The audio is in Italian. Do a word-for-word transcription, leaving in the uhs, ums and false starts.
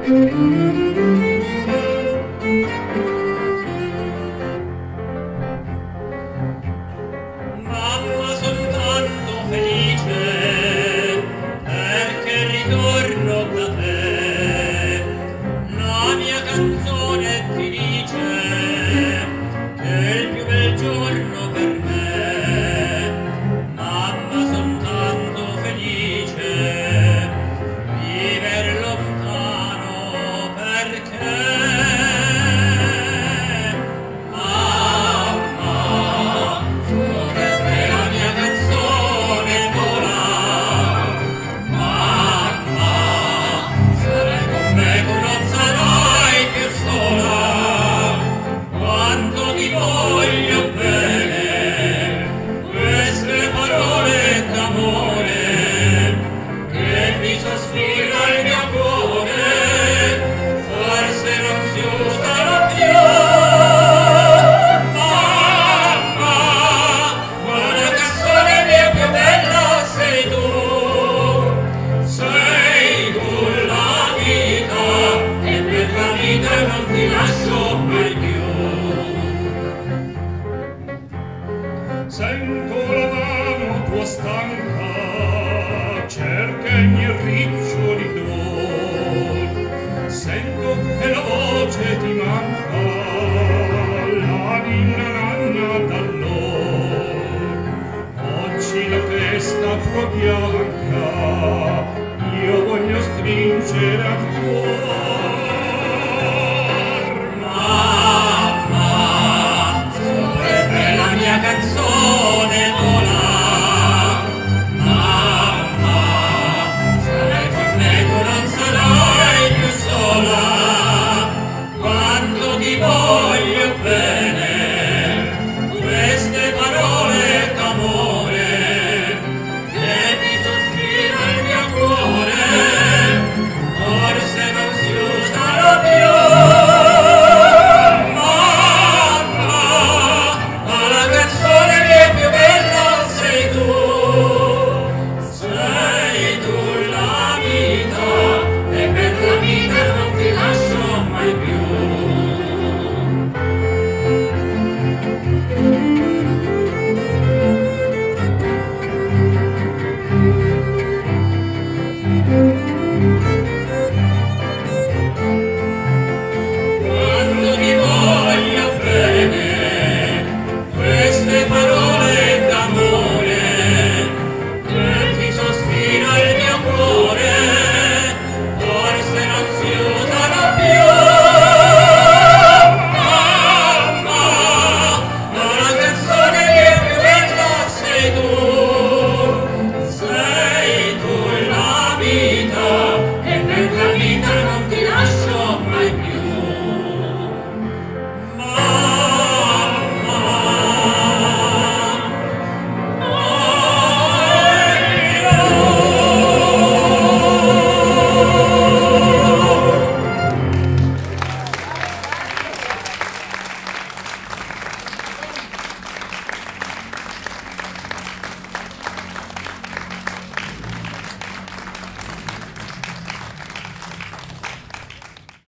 Mamma, soltanto felice perché ritorno da te. La mia canzone ti dice che è il più bel giorno per me. Mamma, soltanto felice viver lontano perché sento la mano tua stanca, cerca i miei riccioli d'or, sento che la voce ti manca, la ninna nanna d'allor. Oggi la testa tua bianca, io voglio stringere al cuore.